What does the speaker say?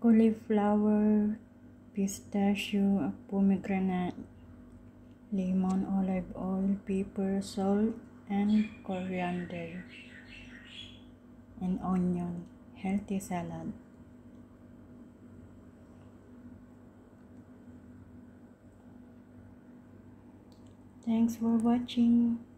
cauliflower, pistachio, pomegranate, lemon, olive oil, pepper, salt, and coriander, and onion. Healthy salad. Thanks for watching.